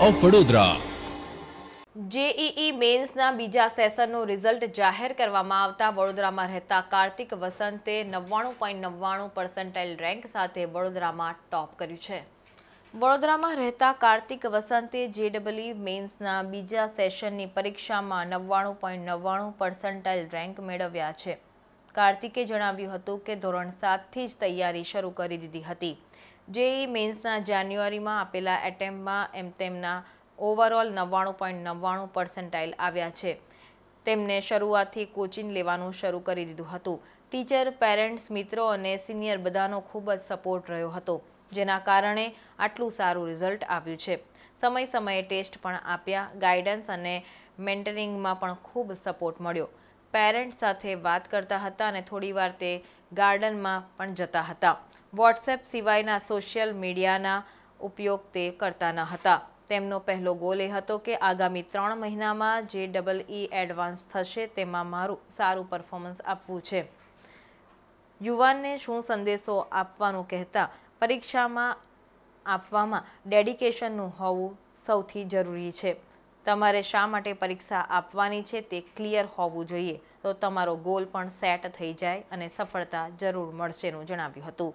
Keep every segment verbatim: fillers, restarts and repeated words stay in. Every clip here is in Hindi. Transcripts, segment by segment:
ઓફ વડોદરા। જેઈઈ મેન્સના બીજા સેશનનું રિઝલ્ટ જાહેર કરવામાં આવતા વડોદરામાં રહેતા કાર્તિક વસંતે નવ્વાણું પોઈન્ટ નવ્વાણું પર્સન્ટાઇલ રેન્ક સાથે વડોદરામાં ટોપ કર્યું છે। વડોદરામાં રહેતા કાર્તિક વસંતે જેડબલઈ મેન્સના બીજા સેશનની પરીક્ષામાં નવ્વાણું પોઈન્ટ નવ્વાણું પર્સન્ટાઇલ રેન્ક મેળવ્યા છે। કાર્તિકે જણાવ્યું હતું કે ધોરણ સાતથી જ તૈયારી શરૂ કરી દીધી હતી। જેઈઈ મેન્સના જાન્યુઆરીમાં આપેલા એટેમ્પમાં એમ તેમના ઓવરઓલ નવ્વાણું પોઈન્ટ નવ્વાણું પર્સન્ટાઇલ આવ્યા છે। તેમને શરૂઆતથી કોચિંગ લેવાનું શરૂ કરી દીધું હતું। ટીચર, પેરેન્ટ્સ, મિત્રો અને સિનિયર બધાનો ખૂબ જ સપોર્ટ રહ્યો હતો, જેના કારણે આટલું સારું રિઝલ્ટ આવ્યું છે। સમય સમયે ટેસ્ટ પણ આપ્યા, ગાઈડન્સ અને મેન્ટરિંગમાં પણ ખૂબ સપોર્ટ મળ્યો। પેરેન્ટ્સ સાથે વાત કરતા હતા અને થોડીવાર તે ગાર્ડનમાં પણ જતા હતા। વોટ્સએપ સિવાયના સોશિયલ મીડિયાના ઉપયોગ તે કરતા ન હતા। તેમનો પહેલો ગોલ એ હતો કે આગામી ત્રણ મહિનામાં જે ડબલ ઈ એડવાન્સ થશે તેમાં મારું સારું પરફોર્મન્સ આપવું છે। યુવાનને શું સંદેશો આપવાનું કહેતા પરીક્ષામાં આપવામાં ડેડિકેશનનું હોવું સૌથી જરૂરી છે। તમારે શા માટે પરીક્ષા આપવાની છે તે ક્લિયર હોવું જોઈએ, તો તમારો ગોલ પણ સેટ થઈ જાય અને સફળતા જરૂર મળશેનું જણાવ્યું હતું।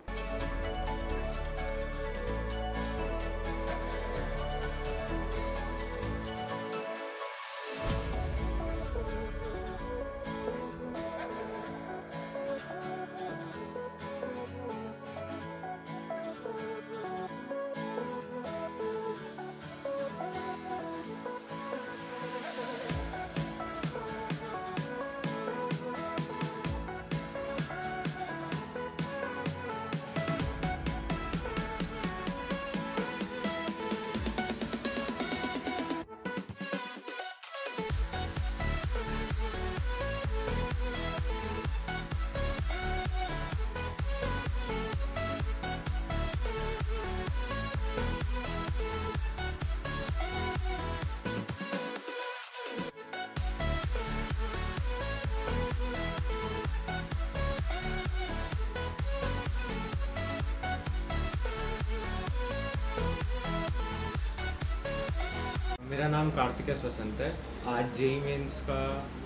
मेरा नाम कार्तिक वसंत है। आज जेई मेंस का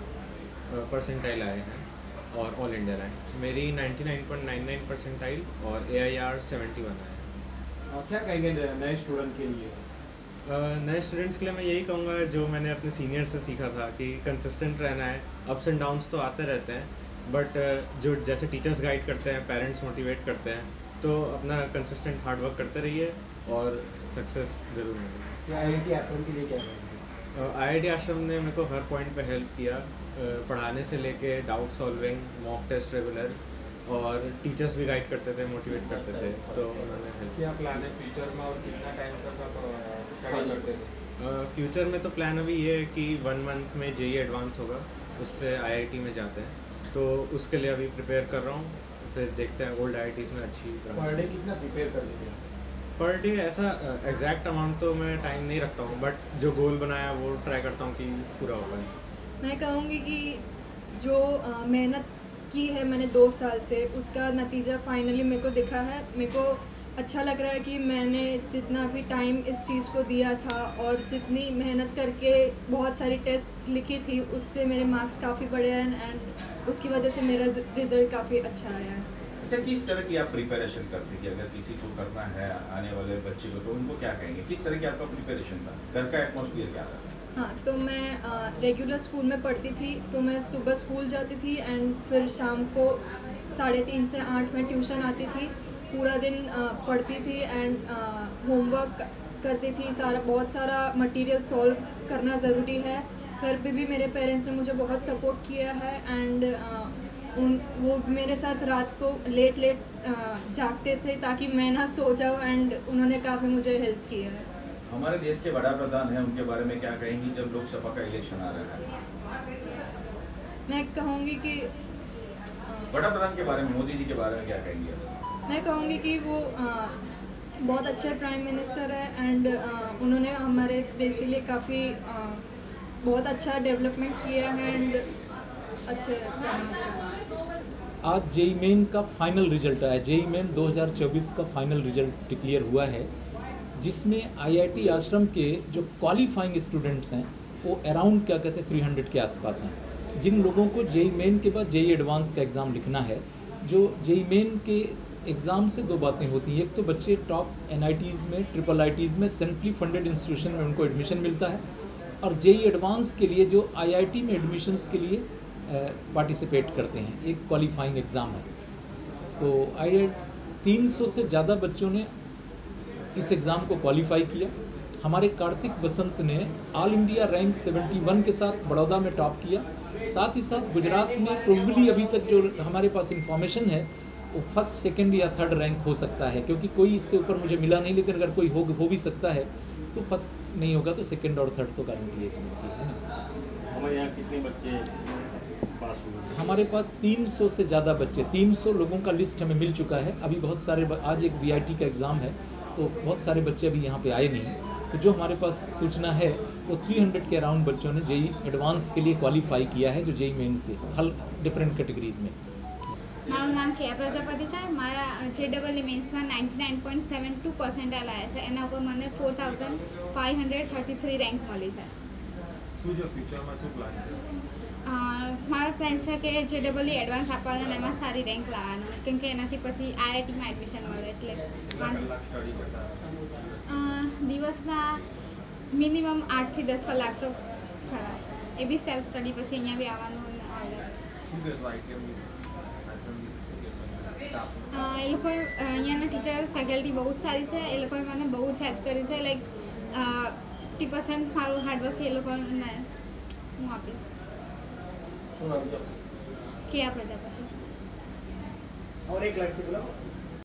परसेंटाइल आए हैं और ऑल इंडिया रैंक मेरी निन्यानवे पॉइंट निन्यानवे परसेंटाइल और एआईआर इकहत्तर आया है। क्या कहेंगे नए स्टूडेंट के लिए? नए स्टूडेंट्स के लिए मैं यही कहूँगा जो मैंने अपने सीनियर से सीखा था कि कंसिस्टेंट रहना है। अप्स एंड डाउन्स तो आते रहते हैं, बट जो जैसे टीचर्स गाइड करते हैं, पेरेंट्स मोटिवेट करते हैं, तो अपना कंसिस्टेंट हार्ड वर्क करते रहिए और सक्सेस ज़रूर मिलेगी। आईआईटी आश्रम के लिए क्या कहेंगे? आईआईटी आश्रम ने मेरे को हर पॉइंट पे हेल्प किया, पढ़ाने से लेके doubt solving, mock test regular, और टीचर्स भी गाइड करते थे, मोटिवेट करते थे, तो उन्होंने हेल्प क्या प्लान है फ्यूचर में और कितना टाइम तक आप स्टडी करते थे? फ्यूचर में तो प्लान अभी ये है कि वन मंथ में जेई एडवांस होगा, उससे आईआईटी में जाते हैं, तो उसके लिए अभी प्रिपेयर कर रहा हूँ। फिर देखते हैं ओल्ड आईआईटीज़ में अच्छी। पर डे कितना प्रिपेयर कर लेते हैं? पर डे ऐसा एग्जैक्ट अमाउंट तो मैं टाइम नहीं रखता हूँ, बट जो गोल बनाया वो ट्राई करता हूँ कि पूरा हो पाए। मैं कहूँगी कि जो मेहनत की है मैंने दो साल से, उसका नतीजा फाइनली मेरे को दिखा है। मेरे को अच्छा लग रहा है कि मैंने जितना भी टाइम इस चीज़ को दिया था और जितनी मेहनत करके बहुत सारी टेस्ट्स लिखी थी, उससे मेरे मार्क्स काफ़ी बढ़े हैं एंड उसकी वजह से मेरा रिज़ल्ट काफ़ी अच्छा आया है। अच्छा, किस तरह की आप प्रिपरेशन करते कि अगर किसी को करना है आने वाले बच्चे को, तो उनको क्या कहेंगे? किस तरह की आपका प्रिपरेशन था? घर का एटमॉस्फेयर क्या था? हाँ, तो मैं रेगुलर स्कूल में पढ़ती थी, तो मैं सुबह स्कूल जाती थी एंड फिर शाम को साढ़े तीन से आठ में ट्यूशन आती थी। पूरा दिन आ, पढ़ती थी एंड होमवर्क करती थी। सारा बहुत सारा मटेरियल सॉल्व करना ज़रूरी है। घर पे भी मेरे पेरेंट्स ने मुझे बहुत सपोर्ट किया है एंड उन वो मेरे साथ रात को लेट लेट जागते थे ताकि मैं ना सो जाऊँ एंड उन्होंने काफ़ी मुझे हेल्प किया है। हमारे देश के वड़ा प्रधान हैं, उनके बारे में क्या कहेंगी जब लोकसभा का इलेक्शन आ रहा है? मैं कहूँगी कि वड़ा प्रधान के बारे में, मोदी जी के बारे में क्या कहेंगे? मैं कहूँगी कि वो आ, बहुत अच्छे प्राइम मिनिस्टर है एंड उन्होंने हमारे देश के लिए काफ़ी बहुत अच्छा डेवलपमेंट किया है एंड अच्छे प्राइम मिनिस्टर। आज जेई मेन का फाइनल रिजल्ट आया। जेई मेन दो हज़ार चौबीस का फाइनल रिजल्ट डिक्लेयर हुआ है। जिसमें आईआईटी आश्रम के जो क्वालिफाइंग स्टूडेंट्स हैं वो अराउंड क्या कहते हैं थ्री हंड्रेड के आसपास हैं, जिन लोगों को जेई मेन के बाद जेई एडवांस का एग्ज़ाम लिखना है। जो जेई मेन के एग्ज़ाम से दो बातें होती हैं, एक तो बच्चे टॉप एनआईटीज़ में, ट्रिपल आईटीज़ में, सेंट्रली फंडेड इंस्टीट्यूशन में उनको एडमिशन मिलता है, और जेई एडवांस के लिए जो आईआईटी में एडमिशन्स के लिए पार्टिसिपेट करते हैं, एक क्वालिफाइंग एग्ज़ाम है। तो आई तीन सौ से ज़्यादा बच्चों ने इस एग्ज़ाम को क्वालिफाई किया। हमारे कार्तिक बसंत ने ऑल इंडिया रैंक इकहत्तर के साथ बड़ौदा में टॉप किया। साथ ही साथ गुजरात में प्रोबेबली अभी तक जो हमारे पास इंफॉर्मेशन है वो फर्स्ट, सेकंड या थर्ड रैंक हो सकता है, क्योंकि कोई इससे ऊपर मुझे मिला नहीं, लेकिन अगर कोई हो हो भी सकता है तो फर्स्ट नहीं होगा तो सेकंड और थर्ड तो गारंटी है मिलती है ना। हमारे यहाँ कितने बच्चे पास हुए? हमारे पास तीन सौ से ज़्यादा बच्चे, तीन सौ लोगों का लिस्ट हमें मिल चुका है। अभी बहुत सारे, आज एक वीआईटी का एग्ज़ाम है तो बहुत सारे बच्चे अभी यहाँ पे आए नहीं, तो जो हमारे पास सूचना है वो तीन सौ के अराउंड बच्चों ने जेई एडवांस के लिए क्वालिफाई किया है, जो जेई मेन से हल डिफरेंट कैटेगरीज में। મારું નામ કેયા પ્રજાપતિ છે। મારા જે ડબલ ઈ મેન્સમાં ninety nine point seven two percentile આવ્યા છે, એના ઉપર મને four thousand five hundred thirty three rank મળી છે। શું જો ફ્યુચરમાં શું પ્લાન છે? મારો પ્લાન છે કે જે ડબલ ઈ એડવાન્સ આપવાનો ને એમાં સારી રેન્ક લાવવાનો, કેમ કે એનાથી પછી આઈઆઈટીમાં એડમિશન મળે એટલે કલાક સ્ટડી કરતા દિવસના મિનિમમ આઠથી દસ કલાક તો ખરા, એ બી સેલ્ફ સ્ટડી, પછી અહીંયા બી આવવાનું આવે। શું કહેશો આઈટીએમ એ લોકોએ અહીંયાના ટીચર ફેકલ્ટી બહુ જ સારી છે, એ લોકોએ મને બહુ જ હેલ્પ કરી છે। લાઈક ફિફ્ટી પર્સન્ટ મારું હાર્ડવર્ક એ લોકોને હું આપીશ। શું નામ છે? કેયા પ્રજાપતિ। और एक लड़की बोला